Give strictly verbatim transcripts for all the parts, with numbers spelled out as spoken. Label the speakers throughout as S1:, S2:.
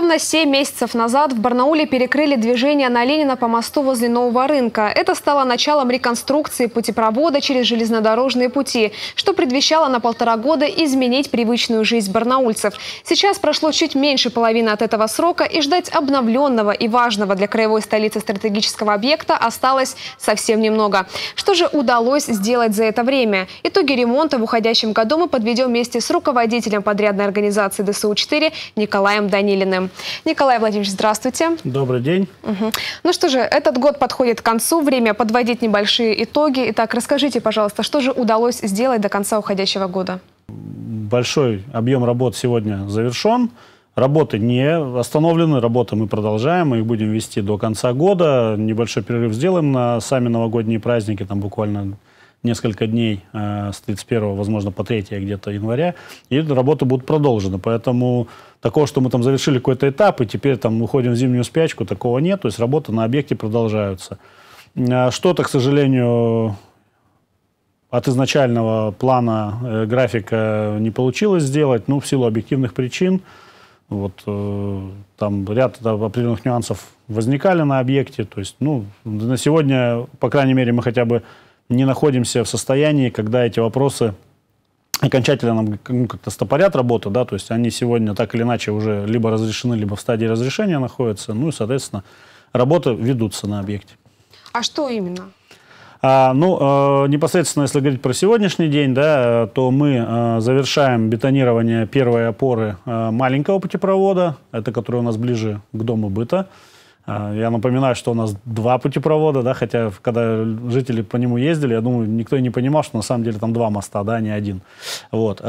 S1: Ровно семь месяцев назад в Барнауле перекрыли движение на Ленина по мосту возле Нового рынка. Это стало началом реконструкции путепровода через железнодорожные пути, что предвещало на полтора года изменить привычную жизнь барнаульцев. Сейчас прошло чуть меньше половины от этого срока, и ждать обновленного и важного для краевой столицы стратегического объекта осталось совсем немного. Что же удалось сделать за это время? Итоги ремонта в уходящем году мы подведем вместе с руководителем подрядной организации Д С У четыре Николаем Данилиным. Николай Владимирович, здравствуйте.
S2: Добрый день.
S1: Угу. Ну что же, этот год подходит к концу, время подводить небольшие итоги. Итак, расскажите, пожалуйста, что же удалось сделать до конца уходящего года?
S2: Большой объем работ сегодня завершен. Работы не остановлены, работы мы продолжаем, мы их будем вести до конца года. Небольшой перерыв сделаем на сами новогодние праздники, там буквально несколько дней, э, с тридцать первого, возможно, по третье где-то января, и работы будут продолжены. Поэтому такого, что мы там завершили какой-то этап, и теперь там уходим в зимнюю спячку, такого нет. То есть работы на объекте продолжаются. Э, Что-то, к сожалению, от изначального плана э, графика не получилось сделать, ну, в силу объективных причин. Вот, э, там ряд да, определенных нюансов возникали на объекте. То есть, ну, на сегодня, по крайней мере, мы хотя бы не находимся в состоянии, когда эти вопросы окончательно нам ну, как-то стопорят работу, да, то есть они сегодня так или иначе уже либо разрешены, либо в стадии разрешения находятся, ну и, соответственно, работы ведутся на объекте.
S1: А что именно?
S2: А, ну, э, непосредственно, если говорить про сегодняшний день, да, то мы э, завершаем бетонирование первой опоры э, маленького путепровода, это который у нас ближе к дому быта. Я напоминаю, что у нас два путепровода, да, хотя когда жители по нему ездили, я думаю, никто и не понимал, что на самом деле там два моста, да, не один. Вот.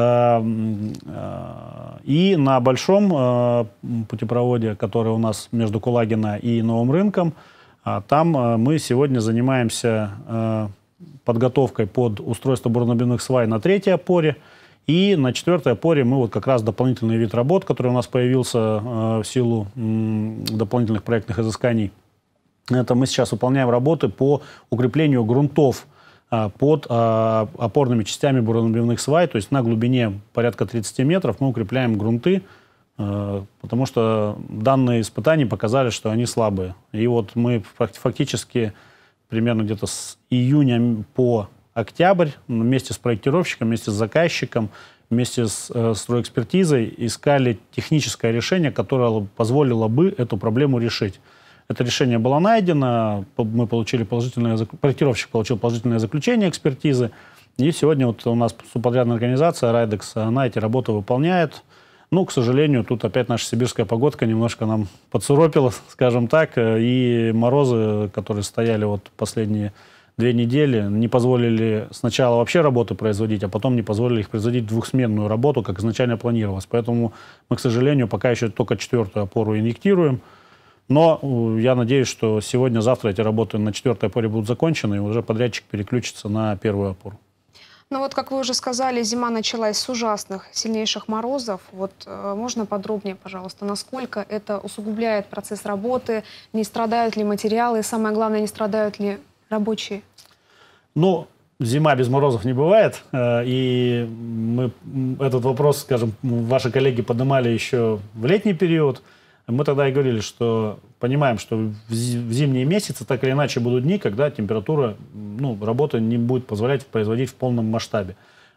S2: И на большом путепроводе, который у нас между Кулагино и Новым рынком, там мы сегодня занимаемся подготовкой под устройство буронабивных свай на третьей опоре. И на четвертой опоре мы вот как раз дополнительный вид работ, который у нас появился э, в силу м, дополнительных проектных изысканий. Это мы сейчас выполняем работы по укреплению грунтов э, под э, опорными частями буронабивных свай. То есть на глубине порядка тридцати метров мы укрепляем грунты, э, потому что данные испытания показали, что они слабые. И вот мы фактически примерно где-то с июня по октябрь вместе с проектировщиком, вместе с заказчиком, вместе с э, стройэкспертизой искали техническое решение, которое позволило бы эту проблему решить. Это решение было найдено, мы получили положительное, проектировщик получил положительное заключение экспертизы, и сегодня вот у нас субподрядная организация Райдекс, она эти работы выполняет. Ну, к сожалению, тут опять наша сибирская погодка немножко нам подсуропила, скажем так, и морозы, которые стояли вот последние две недели, не позволили сначала вообще работы производить, а потом не позволили их производить двухсменную работу, как изначально планировалось. Поэтому мы, к сожалению, пока еще только четвертую опору инъектируем. Но я надеюсь, что сегодня-завтра эти работы на четвертой опоре будут закончены, и уже подрядчик переключится на первую опору.
S1: Ну вот, как вы уже сказали, зима началась с ужасных, сильнейших морозов. Вот э, можно подробнее, пожалуйста, насколько это усугубляет процесс работы, не страдают ли материалы, и самое главное, не страдают ли рабочие?
S2: Ну, зима без морозов не бывает. И мы этот вопрос, скажем, ваши коллеги поднимали еще в летний период. Мы тогда и говорили, что понимаем, что в зимние месяцы так или иначе будут дни, когда температура, ну, работа не будет позволять производить в полном масштабе.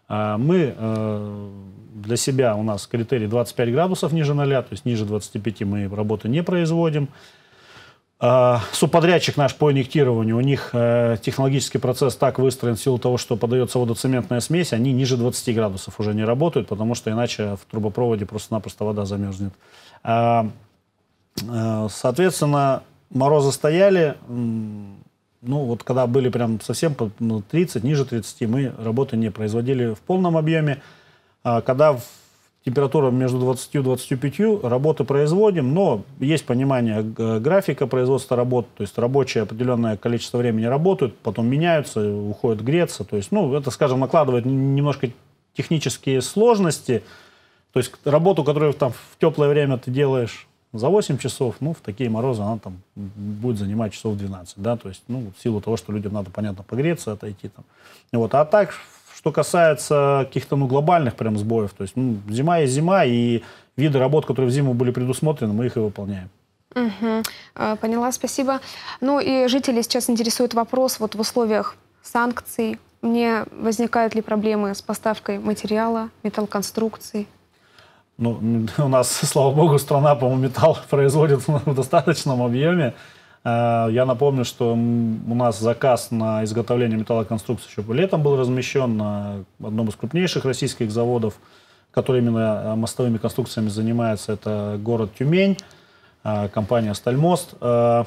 S2: Мы для себя, у нас критерий двадцать пять градусов ниже ноля, то есть ниже двадцати пяти мы работы не производим. Субподрядчик наш по инъектированию, у них э, технологический процесс так выстроен в силу того, что подается водоцементная смесь, они ниже двадцати градусов уже не работают, потому что иначе в трубопроводе просто-напросто вода замерзнет. А, э, соответственно, морозы стояли, ну вот когда были прям совсем ну, тридцать, ниже тридцати, мы работы не производили в полном объеме. А когда в температура между двадцатью и двадцатью пятью, работы производим, но есть понимание графика производства работ, то есть рабочие определенное количество времени работают, потом меняются, уходят греться, то есть, ну, это, скажем, накладывает немножко технические сложности, то есть работу, которую там в теплое время ты делаешь за восемь часов, ну, в такие морозы она там будет занимать часов двенадцать, да, то есть, ну, в силу того, что людям надо, понятно, погреться, отойти там. Вот, а так, Что касается каких-то ну, глобальных прям сбоев, то есть ну, зима есть зима, и виды работ, которые в зиму были предусмотрены, мы их и выполняем.
S1: Угу. Поняла, спасибо. Ну и жители сейчас интересует вопрос, вот в условиях санкций, не возникают ли проблемы с поставкой материала, металлоконструкций?
S2: Ну, у нас, слава богу, страна, по-моему, металл производит в достаточном объеме. Я напомню, что у нас заказ на изготовление металлоконструкций еще летом был размещен на одном из крупнейших российских заводов, который именно мостовыми конструкциями занимается. Это город Тюмень, компания «Стальмост». Это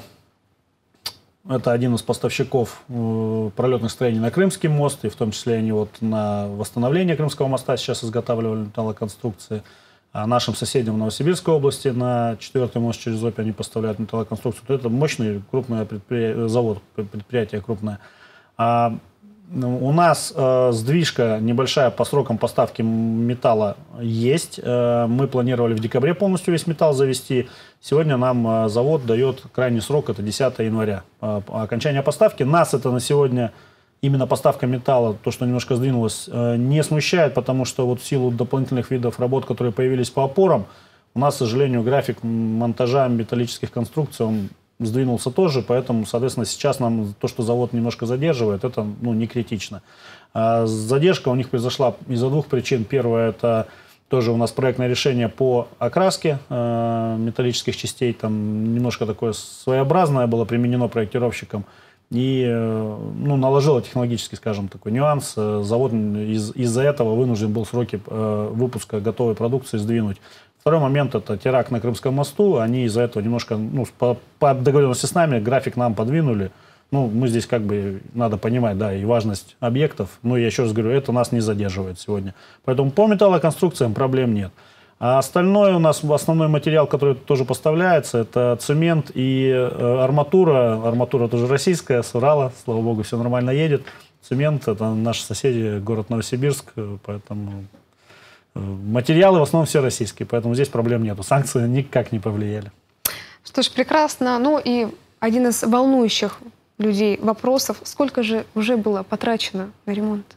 S2: один из поставщиков пролетных строений на Крымский мост, и в том числе они вот на восстановление Крымского моста сейчас изготавливали металлоконструкции. А нашим соседям в Новосибирской области на четвертый мост через Обь они поставляют металлоконструкцию. Это мощный крупный предприятие, завод, предприятие крупное. А у нас э, сдвижка небольшая по срокам поставки металла есть. Э, мы планировали в декабре полностью весь металл завести. Сегодня нам э, завод дает крайний срок, это десятое января. Э, окончание поставки. Нас это на сегодня... Именно поставка металла, то, что немножко сдвинулось, не смущает, потому что вот в силу дополнительных видов работ, которые появились по опорам, у нас, к сожалению, график монтажа металлических конструкций, он сдвинулся тоже, поэтому, соответственно, сейчас нам то, что завод немножко задерживает, это ну, не критично. А задержка у них произошла из-за двух причин. Первое, это тоже у нас проектное решение по окраске э, металлических частей, там немножко такое своеобразное было применено проектировщиком. И ну, наложила технологический, скажем, такой нюанс. Завод из- из-за этого вынужден был сроки э, выпуска готовой продукции сдвинуть. Второй момент – это теракт на Крымском мосту. Они из-за этого немножко, ну, по, по договоренности с нами, график нам подвинули. Ну, мы здесь как бы, надо понимать, да, и важность объектов. Но я еще раз говорю, это нас не задерживает сегодня. Поэтому по металлоконструкциям проблем нет. А остальное у нас, основной материал, который тоже поставляется, это цемент и э, арматура. Арматура тоже российская, с Урала, слава богу, все нормально едет. Цемент – это наши соседи, город Новосибирск, поэтому э, материалы в основном все российские, поэтому здесь проблем нету. Санкции никак не повлияли.
S1: Что ж, прекрасно. Ну и один из волнующих людей вопросов, сколько же уже было потрачено на ремонт?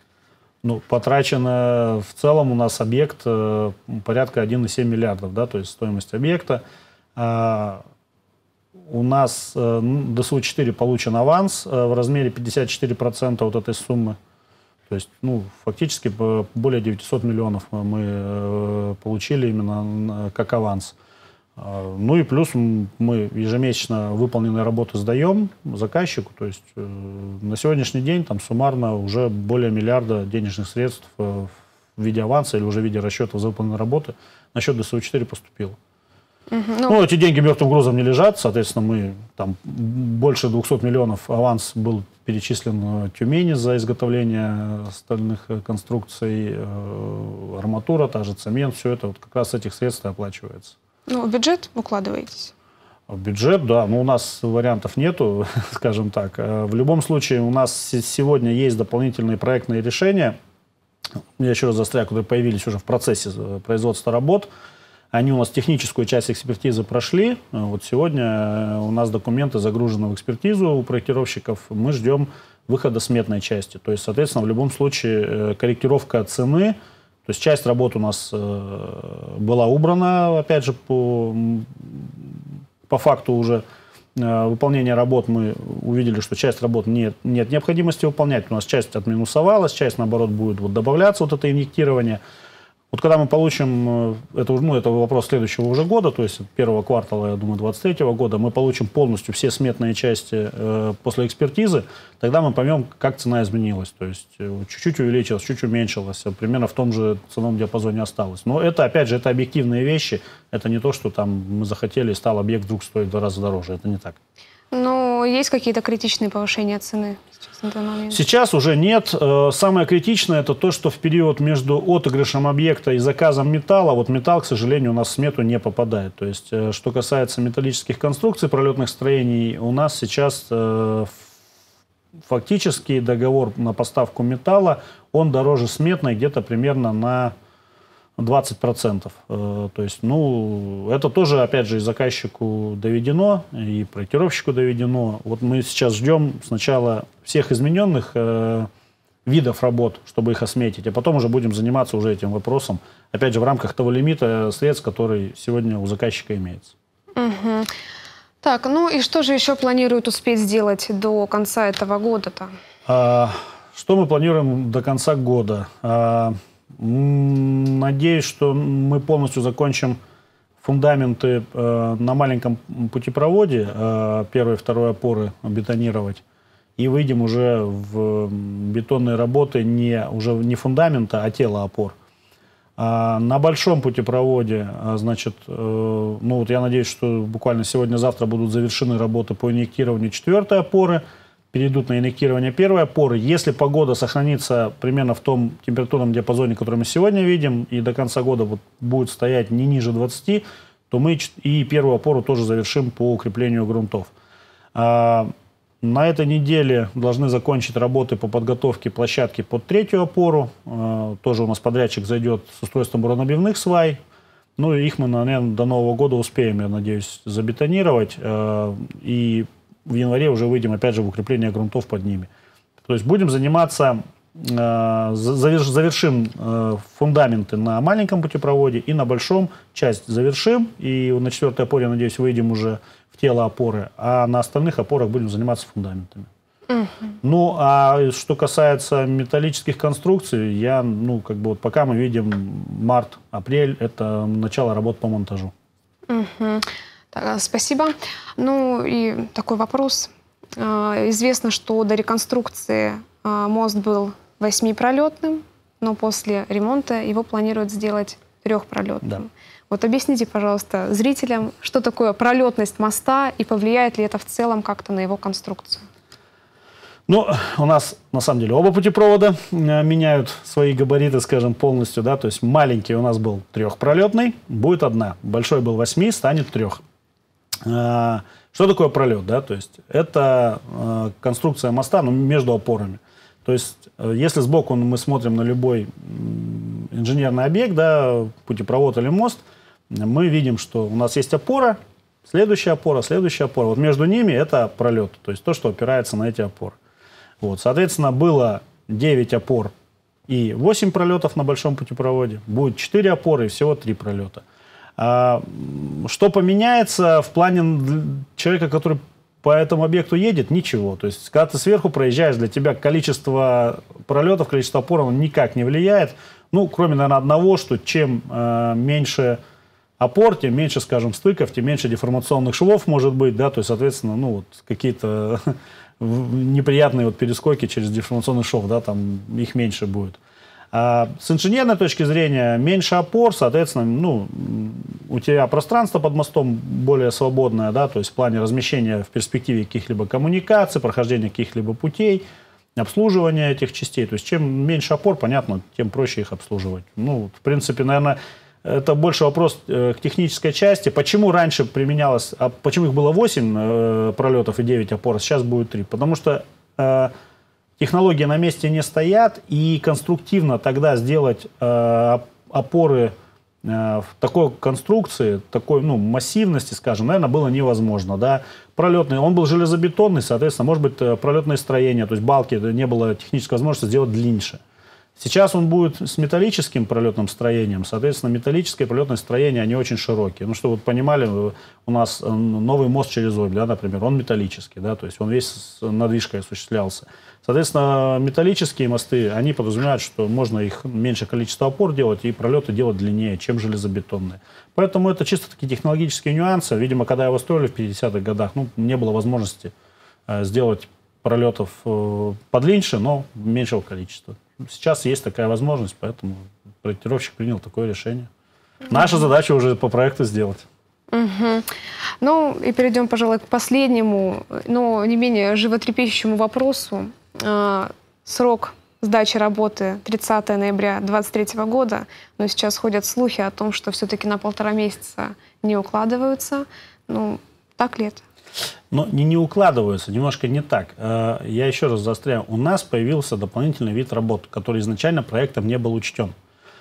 S2: Ну, потрачено в целом у нас объект э, порядка один и семь миллиардов, да, то есть стоимость объекта. А, у нас э, ДСУ четыре получен аванс э, в размере пятьдесят четыре процента вот этой суммы. То есть, ну, фактически более девятисот миллионов мы э, получили именно как аванс. Ну и плюс мы ежемесячно выполненные работы сдаем заказчику. То есть э, на сегодняшний день там суммарно уже более миллиарда денежных средств э, в виде аванса или уже в виде расчетов за выполненные работы на счет ДСУ четыре поступило. Угу, ну... ну, эти деньги мертвым грузом не лежат. Соответственно, мы там больше двухсот миллионов аванс был перечислен Тюмени за изготовление стальных конструкций, э, арматура, та же цемент. Все это вот как раз с этих средств и оплачивается.
S1: Ну, в бюджет укладываетесь?
S2: В бюджет, да. Но у нас вариантов нету, скажем так. В любом случае, у нас сегодня есть дополнительные проектные решения. Я еще раз застряю, которые появились уже в процессе производства работ. Они у нас техническую часть экспертизы прошли. Вот сегодня у нас документы загружены в экспертизу у проектировщиков. Мы ждем выхода сметной части. То есть, соответственно, в любом случае корректировка цены. То есть часть работ у нас э, была убрана, опять же, по, по факту уже э, выполнения работ мы увидели, что часть работ нет, нет необходимости выполнять. У нас часть отминусовалась, часть, наоборот, будет вот добавляться, вот это инъектирование. Вот когда мы получим, это, ну, это вопрос следующего уже года, то есть первого квартала, я думаю, двадцать третьего года, мы получим полностью все сметные части э, после экспертизы, тогда мы поймем, как цена изменилась. То есть чуть-чуть увеличилась, чуть уменьшилась, примерно в том же ценовом диапазоне осталось. Но это, опять же, это объективные вещи, это не то, что там мы захотели и стал объект вдруг стоить в два раза дороже, это не так.
S1: Но есть какие-то критичные повышения цены сейчас на данный момент?
S2: Сейчас уже нет. Самое критичное – это то, что в период между отыгрышем объекта и заказом металла, вот металл, к сожалению, у нас в смету не попадает. То есть, что касается металлических конструкций, пролетных строений, у нас сейчас фактически договор на поставку металла, он дороже сметной где-то примерно на двадцать процентов. То есть, ну, это тоже, опять же, и заказчику доведено, и проектировщику доведено. Вот мы сейчас ждем сначала всех измененных видов работ, чтобы их осметить, а потом уже будем заниматься уже этим вопросом, опять же, в рамках того лимита средств, который сегодня у заказчика имеется.
S1: Угу. Так, ну и что же еще планируют успеть сделать до конца этого года-то?
S2: А, что мы планируем до конца года? А, надеюсь, что мы полностью закончим фундаменты э, на маленьком путепроводе, э, первой и второй опоры бетонировать, и выйдем уже в бетонные работы не, уже не фундамента, а тела опор. А на большом путепроводе, значит, э, ну вот я надеюсь, что буквально сегодня-завтра будут завершены работы по инъектированию четвертой опоры, перейдут на инъектирование первой опоры. Если погода сохранится примерно в том температурном диапазоне, который мы сегодня видим, и до конца года вот будет стоять не ниже двадцати, то мы и первую опору тоже завершим по укреплению грунтов. А на этой неделе должны закончить работы по подготовке площадки под третью опору. А тоже у нас подрядчик зайдет с устройством буронабивных свай. Ну и их мы, наверное, до Нового года успеем, я надеюсь, забетонировать. А, и в январе уже выйдем опять же в укрепление грунтов под ними. То есть будем заниматься, э, завершим э, фундаменты на маленьком путепроводе и на большом часть завершим. И на четвертой опоре, я надеюсь, выйдем уже в тело опоры, а на остальных опорах будем заниматься фундаментами. Uh-huh. Ну, а что касается металлических конструкций, я, ну, как бы вот пока мы видим март-апрель, это начало работ по монтажу.
S1: Uh-huh. Спасибо. Ну и такой вопрос. Известно, что до реконструкции мост был восьмипролетным, но после ремонта его планируют сделать трехпролетным. Да. Вот объясните, пожалуйста, зрителям, что такое пролетность моста и повлияет ли это в целом как-то на его конструкцию?
S2: Ну, у нас, на самом деле, оба путепровода меняют свои габариты, скажем, полностью, да, то есть маленький у нас был трехпролетный, будет одна, большой был восьми, станет трех. Что такое пролет, да, то есть это конструкция моста, ну, между опорами. То есть, если сбоку мы смотрим на любой инженерный объект, да, путепровод или мост, мы видим, что у нас есть опора, следующая опора, следующая опора. Вот между ними это пролет, то есть то, что опирается на эти опоры. Вот, соответственно, было девять опор и восемь пролетов на большом путепроводе. Будет четыре опоры и всего три пролета. А, что поменяется в плане человека, который по этому объекту едет? Ничего. То есть, когда ты сверху проезжаешь, для тебя количество пролетов, количество опор, оно никак не влияет. Ну, кроме, наверное, одного, что чем э, меньше опор, тем меньше, скажем, стыков, тем меньше деформационных швов может быть, да, то есть, соответственно, ну, вот какие-то неприятные вот перескоки через деформационный шов, да, там их меньше будет. А с инженерной точки зрения меньше опор, соответственно, ну, у тебя пространство под мостом более свободное, да, то есть в плане размещения в перспективе каких-либо коммуникаций, прохождения каких-либо путей, обслуживания этих частей. То есть чем меньше опор, понятно, тем проще их обслуживать. Ну, в принципе, наверное, это больше вопрос э, к технической части. Почему раньше применялось, а почему их было восемь э, пролетов и девять опор, а сейчас будет три? Потому что э, технологии на месте не стоят, и конструктивно тогда сделать э, опоры э, в такой конструкции, такой, ну, массивности, скажем, наверное, было невозможно. Да? Пролетный, он был железобетонный, соответственно, может быть, пролетное строение, то есть балки, не было технической возможности сделать длиннее. Сейчас он будет с металлическим пролетным строением, соответственно, металлическое пролетное строение, они очень широкие. Ну, чтобы вы понимали, у нас новый мост через Обь, да, например, он металлический, да, то есть он весь с надвижкой осуществлялся. Соответственно, металлические мосты, они подразумевают, что можно их меньше количество опор делать и пролеты делать длиннее, чем железобетонные. Поэтому это чисто такие технологические нюансы. Видимо, когда его строили в пятидесятых годах, ну, не было возможности э, сделать пролетов э, подлиннее, но меньшего количества. Сейчас есть такая возможность, поэтому проектировщик принял такое решение. Наша задача уже по проекту сделать.
S1: Угу. Ну и перейдем, пожалуй, к последнему, но не менее животрепещущему вопросу. Э, срок сдачи работы тридцатое ноября две тысячи двадцать третьего года, но сейчас ходят слухи о том, что все-таки на полтора месяца не укладываются. Ну, так ли это?
S2: Но не, не укладываются, немножко не так. Я еще раз заостряю. У нас появился дополнительный вид работ, который изначально проектом не был учтен.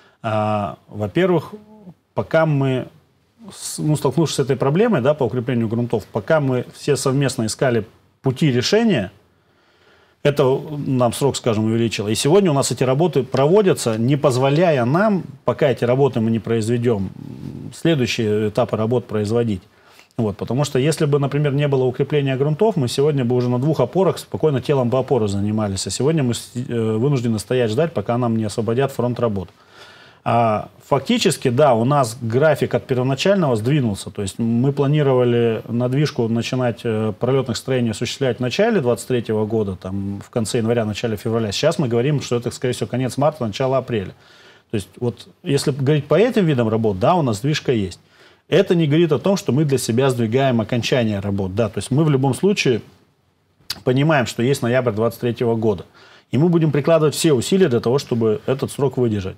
S2: Во-первых, пока мы, ну, столкнувшись с этой проблемой, да, по укреплению грунтов, пока мы все совместно искали пути решения Это нам срок, скажем, увеличило. И сегодня у нас эти работы проводятся, не позволяя нам, пока эти работы мы не произведем, следующие этапы работ производить. Вот, потому что если бы, например, не было укрепления грунтов, мы сегодня бы уже на двух опорах спокойно телом по опору занимались. А сегодня мы вынуждены стоять ждать, пока нам не освободят фронт работ. А фактически, да, у нас график от первоначального сдвинулся. То есть мы планировали надвижку начинать пролетных строений осуществлять в начале двадцать третьего года, там, в конце января, начале февраля. Сейчас мы говорим, что это, скорее всего, конец марта, начало апреля. То есть вот если говорить по этим видам работ, да, у нас сдвижка есть. Это не говорит о том, что мы для себя сдвигаем окончание работ. Да, то есть мы в любом случае понимаем, что есть ноябрь двадцать третьего года. И мы будем прикладывать все усилия для того, чтобы этот срок выдержать.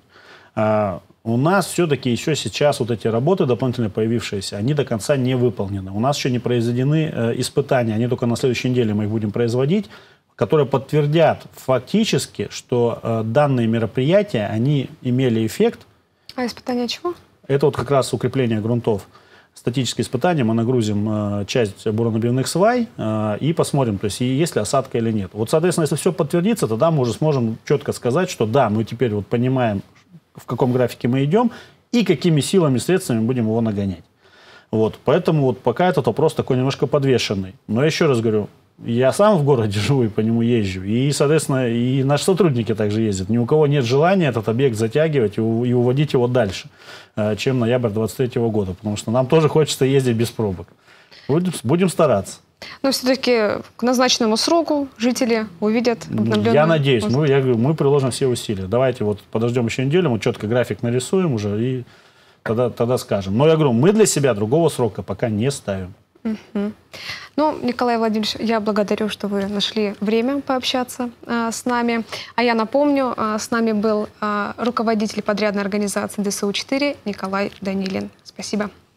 S2: А у нас все-таки еще сейчас вот эти работы дополнительно появившиеся, они до конца не выполнены. У нас еще не произведены э, испытания, они только на следующей неделе мы их будем производить, которые подтвердят фактически, что э, данные мероприятия, они имели эффект.
S1: А испытания чего? Это
S2: вот как раз укрепление грунтов. Статические испытания, мы нагрузим э, часть буронабивных свай э, и посмотрим, то есть есть ли осадка или нет. Вот, соответственно, если все подтвердится, тогда мы уже сможем четко сказать, что да, мы теперь вот понимаем, в каком графике мы идем и какими силами, средствами будем его нагонять. Вот, поэтому вот пока этот вопрос такой немножко подвешенный. Но еще раз говорю, я сам в городе живу и по нему езжу. И, соответственно, и наши сотрудники также ездят. Ни у кого нет желания этот объект затягивать и уводить его дальше, чем ноябрь двадцать третьего года. Потому что нам тоже хочется ездить без пробок. Будем, будем стараться.
S1: Но все-таки к назначенному сроку жители увидят обновленную...
S2: Я надеюсь, мы, я говорю, мы приложим все усилия. Давайте вот подождем еще неделю, мы четко график нарисуем уже и тогда, тогда скажем. Но я говорю, мы для себя другого срока пока не ставим.
S1: Угу. Ну, Николай Владимирович, я благодарю, что вы нашли время пообщаться а, с нами. А я напомню, а, с нами был а, руководитель подрядной организации ДСУ четыре Николай Данилин. Спасибо.